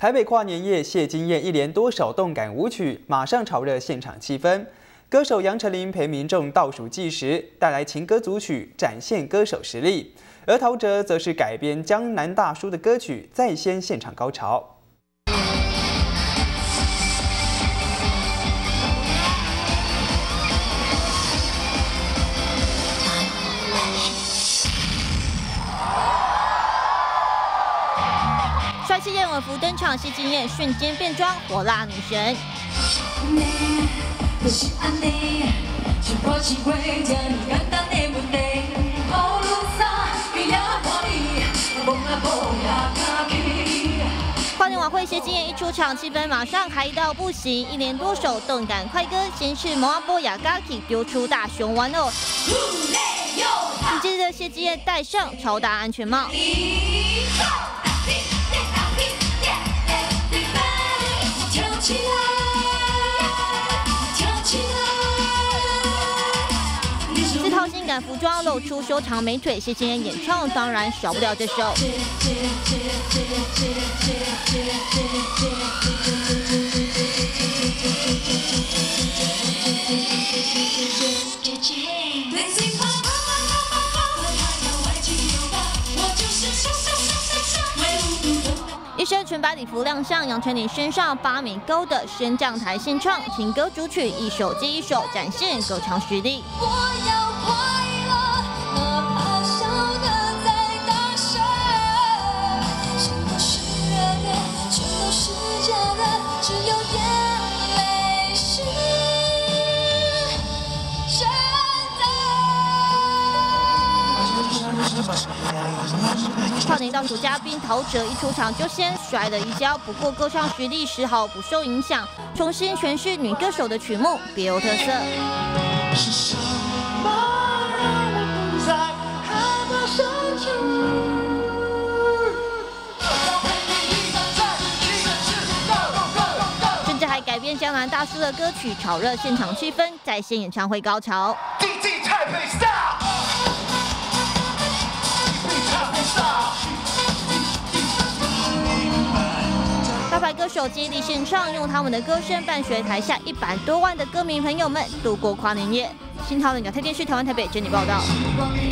台北跨年夜，谢金燕一连多首动感舞曲，马上炒热现场气氛。歌手杨丞琳陪民众倒数计时，带来情歌组曲，展现歌手实力。而陶喆则是改编江南大叔的歌曲，再掀现场高潮。 帅气燕尾服登场，谢金燕瞬间变装火辣女神。跨年晚会，谢金燕一出场，气氛马上嗨到不行，一连多首动感快歌，先是摩阿波雅嘎基丢出大熊玩偶，紧接着谢金燕戴上超大安全帽。 这套性感服装露出修长美腿，谢金燕演唱当然少不了这首。一身纯白礼服亮相，杨丞琳身上8米高的升降台献唱情歌主曲，一首接一首展现歌唱实力。跨年倒数嘉宾陶喆一出场就先摔了一跤，不过歌唱实力丝毫不受影响，重新诠释女歌手的曲目，别有特色。是什么让我不再害怕深处？甚至还改编江南大叔的歌曲，炒热现场气氛，再现演唱会高潮。 大牌歌手接力献唱，用他们的歌声伴随台下100多万的歌迷朋友们度过跨年夜。新桃的亚太电视台湾台北整理报道。